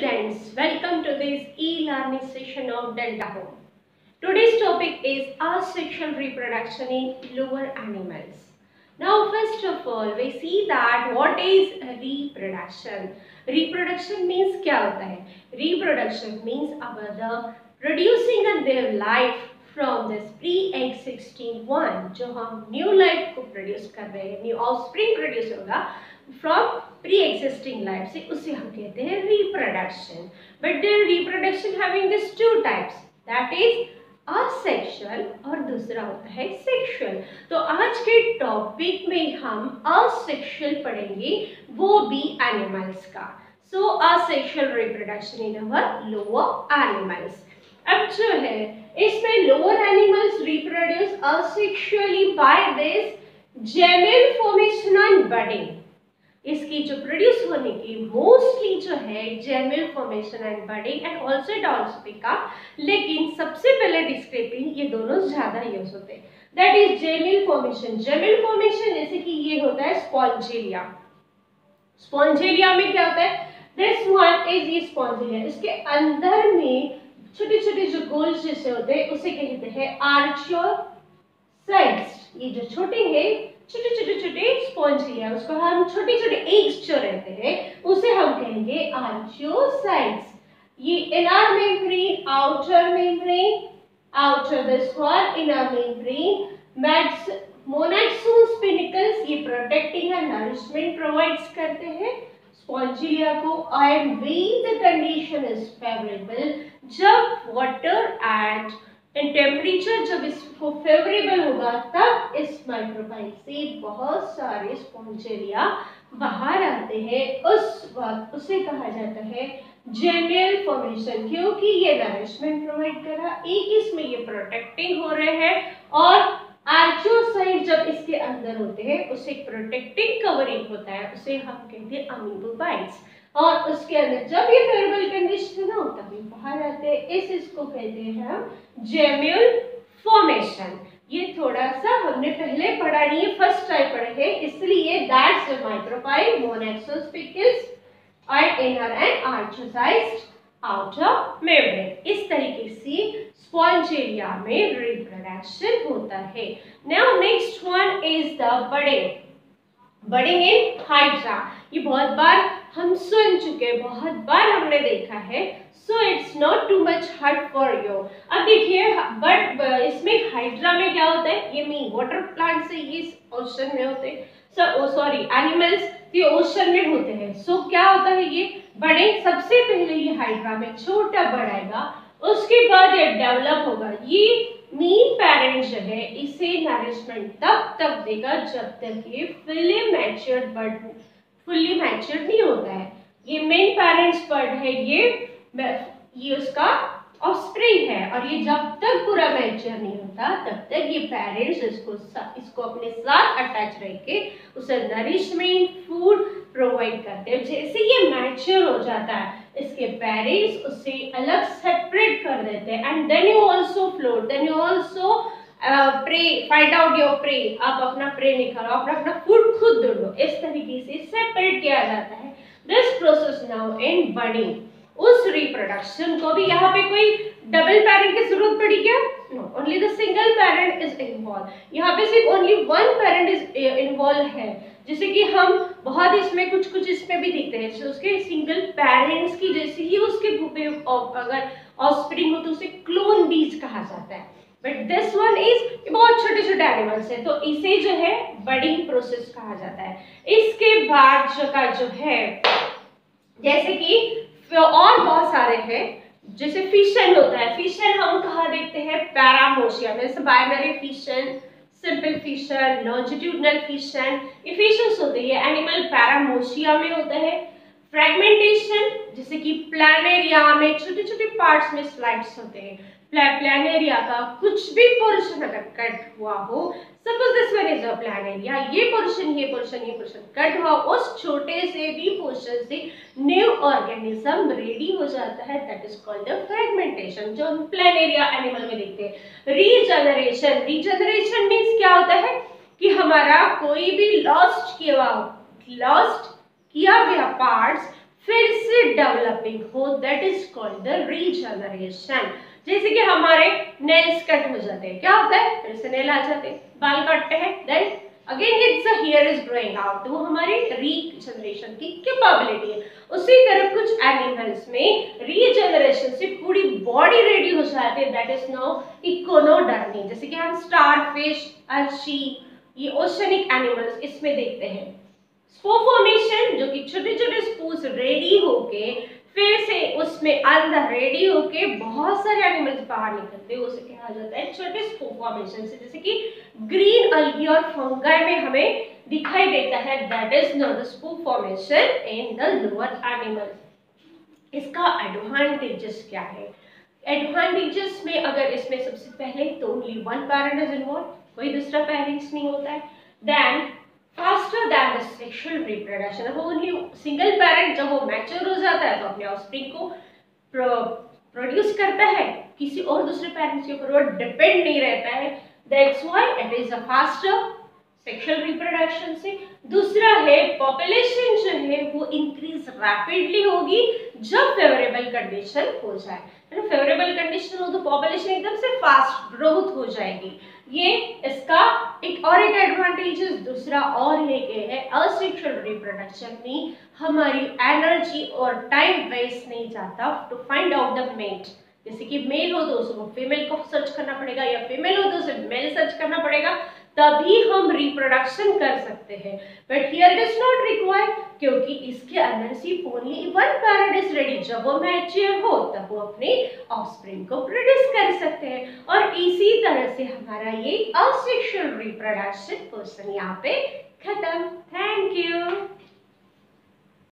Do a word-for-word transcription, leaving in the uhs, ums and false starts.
students, welcome to this e-learning session of Delta Home. Today's topic is asexual reproduction in lower animals. Now first of all, we see that what is reproduction. Reproduction means क्या होता है? Reproduction means about the producing of their life from this pre-existing one, जो हम new life को produce कर रहे हैं, new offspring produce होगा from pre-existing life से, उसे हम कहते हैं reproduction. But the reproduction having these two types, that is asexual और दूसरा होता है sexual. तो आज के टॉपिक में हम asexual पढ़ेंगे, वो भी animals का. So asexual reproduction in our lower animals. अब जो है इसमें lower animals reproduce asexually by this gemal formation and budding. इसकी जो प्रोड्यूस होने की मोस्टली जो है gemmule formation and budding and also डॉल्सपिका, लेकिन सबसे पहले डिस्क्रिपिंग ये दोनों ज्यादा यूज होते हैं. That is gemmule formation. Gemmule formation जैसे कि ये होता है स्पॉन्जिलिया. स्पॉन्जिलिया में क्या होता है? दिस वन इज ये स्पॉन्जिलिया. इसके अंदर में छोटे छोटे जो गोल्स जैसे होते हैं उसे कहते हैं आर्चियोसाइट्स. ये जो छोटे हैं छोटे छोटे छोटे स्पॉन्जिलिया, उसको हम छोटे छोटे एग्स जो रहते हैं उसे हम कहेंगे आर्चियोसाइट्स. ये inner membrane, outer membrane, outer this one inner membrane, max monaxon spicules, ये प्रोटेक्टिंग एंड नरिशमेंट प्रोवाइड्स करते हैं स्पॉन्जिलिया को. And when the condition is favourable, जब वाटर एंड एंड टेम्परेचर जब इसको फेवरेबल होगा तब इस माइक्रोबाइल से बहुत सारे स्पॉन्जिलिया बाहर आते हैं. उस वक्त उसे कहा जाता है जेमल फॉर्मेशन, क्योंकि ये नरिशमेंट प्रोवाइड कर रहा, एक इसमें ये प्रोटेक्टिंग हो रहे हैं और आर्चियोसाइट जब इसके अंदर होते हैं उसे प्रोटेक्टिंग कवरिंग होता है, उसे हम कहते हैं अमीबोबाइट्स. और उसके अंदर जब ये फेवरेबल कंडीशन हो तभी बाहर आते हैं. इस इसको कहते हैं हम जेमल फॉर्मेशन. ये थोड़ा सा हमने पहले पढ़ा नहीं है, फर्स्ट टाइम पढ़े हैं, इसलिए that's the microbial, monaxon spicules और inner and archaeocytes outer membrane. इस तरीके से स्पॉन्जिलिया में रिप्रोडक्शन होता है. Now next one is the budding. Budding in hydra. ये बहुत बार हम सुन चुके, बहुत बार हमने देखा है, so it's not too much hard for you. अब देखिए बट इसमें हाइड्रा में क्या होता है, ये मीन वाटर प्लांट से ये ओशन में होते हैं, सो सॉरी एनिमल्स ये ओशन में होते हैं. सो so, क्या होता है ये बड़े, सबसे पहले ये हाइड्रा में छोटा बढ़ेगा, उसके बाद ये डेवलप होगा. ये मेन पेरेंट जो है इसे नरिशमेंट तब तक देगा जब तक ये fully matured bird fully matured नहीं होता है. ये मेन पेरेंट्स बर्ड है, ये ये उसका ऑफस्प्रिंग है, और ये जब तक पूरा मैच्योर नहीं होता तब तक ये पेरेंट्स इसको इसको अपने साथ अटैच रह के उसे नरिशमेंट फूड प्रोवाइड करते हैं. जैसे ये मैच्योर हो जाता है इसके पेरेंट्स उसे अलग सेपरेट कर देते हैं. And then you also float, then you also prey, find out your prey. आप अपना प्रे निकालो, आप अपना फूड खुद ढूंढो. इस तरीके से सेपरेट किया जाता है. This process now in budding. उस रिप्रोडक्शन को भी यहाँ पे कोई डबल पेरेंट की जरूरत पड़ी क्या? No, only the single parent is involve. यहाँ पे सिर्फ only one parent is involve है. जैसे कि हम बहुत इसमें कुछ कुछ इसमें भी देखते हैं, उसके सिंगल पेरेंट्स की जैसे ही उसके भूपे अगर ऑफस्प्रिंग हो तो उसे क्लोन बीज कहा जाता है. बट दिस वन इज बहुत छोटे छोटे एनिमल्स है, तो इसे जो है बडिंग प्रोसेस कहा जाता है. इसके बाद जो का जो है जैसे कि और बहुत सारे हैं, जैसे फिशन होता है. फिशन हम कहाँ देखते हैं? पैरामोशिया में. जैसे binary fission, simple fission, longitudinal fission, ये फिशंस होते हैं. एनिमल पैरामोशिया में होता है. फ्रैगमेंटेशन जैसे कि प्लानेरिया में छोटे छोटे पार्ट्स में स्लाइड्स होते हैं. प्लानेरिया का कुछ भी पोर्शन अगर कट हुआ हो, suppose this one is a planaria, ये पोर्शन ये पोर्शन ये पोर्शन कट हुआ, उस छोटे से भी पोर्शन से न्यू ऑर्गेनिज्म रेडी हो जाता है. That is called the fragmentation, जो हम प्लानेरिया एनिमल में देखते हैं. रीजनरेशन. रीजनरेशन मीन्स क्या होता है कि हमारा कोई भी लॉस्ट किया लॉस्ट किया गया पार्ट्स फिर से रीडेवलपिंग हो, that is called the regeneration. जैसे कि हमारे नेल्स कट हो जाते हैं, क्या होता है, फिर से नेल आ जाते हैं, बाल काटते हैं, then again it's a hair is growing out, वो हमारी रीजनरेशन की कैपेबिलिटी है। उसी तरह कुछ एनिमल्स में रीजनरेशन से पूरी बॉडी रेडी हो जाती है, दैट इज नाउ इकोनोडर्मी। जैसे कि हम स्टारफिश, अर्ची, ये ओशनिक एनिमल्स इसमें देखते हैं। स्पोर फॉर्मेशन, जो कि छोटे छोटे स्पूस रेडी होके फिर से उसमें अंदर रेडी होके बहुत सारे एनिमल्स बाहर निकलते हैं, उसे कहा जाता है छोटे स्पोर फॉर्मेशन से, जैसे कि ग्रीन अल्गी और फंगाई में हमें दिखाई देता है, that is not the spore formation in the lower animals. इसका एडवांटेजेस क्या है? एडवांटेजेस में अगर इसमें सबसे पहले तो only one parent is involve, कोई दूसरा पेरेंट्स नहीं होता है। Then faster than the sexual reproduction, अब ओनली सिंगल पेरेंट जब वो मैच्योर हो जाता है तो अपने ऑफस्प्रिंग को प्रोड्यूस करता है, किसी और दूसरे पेरेंट्स के ऊपर वो डिपेंड नहीं रहता है, that's why it is a faster sexual reproduction से। दूसरा है पॉपुलेशन जो है वो इंक्रीज रैपिडली होगी जब फेवरेबल कंडीशन हो जाए, है ना, फेवरेबल कंडीशन हो तो पॉपुलेशन एकदम से फास्ट ग्रोथ हो जाएगी। ये इसका एक और एक एडवांटेज दूसरा और एक है असेक्सुअल रिप्रोडक्शन में हमारी एनर्जी और टाइम वेस्ट नहीं जाता to find out the mate. जैसे कि मेल हो तो उसको फीमेल को सर्च करना पड़ेगा, या फीमेल हो तो उसे मेल सर्च करना पड़ेगा, तभी हम रिप्रोडक्शन कर सकते हैं। But here it is not required, क्योंकि इसके अंदर सिर्फ only one parent is ready, जब वो मैच्योर हो तब वो अपने ऑफस्प्रिंग को प्रोड्यूस कर सकते हैं। और इसी तरह से हमारा ये असेक्सुअल रिप्रोडक्शन क्वेश्चन यहाँ पे खत्म। Thank you.